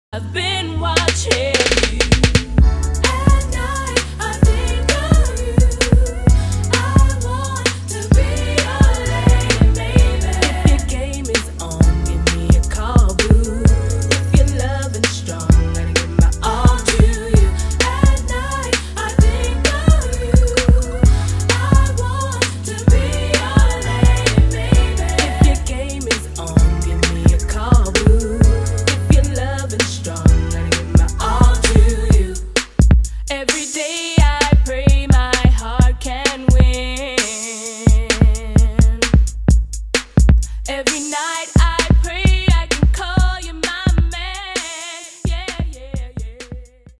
I've been watching you. At night, I think of you. I want to be your lady, baby. If your game is on, give me a call, boo. If you're loving strong, gotta give my all to you. At night, I think of you. I want to be your lady, baby. If your game is on, give me a call, boo. If you're loving strong, gotta give my all to you. Every day I pray my heart can win. Every night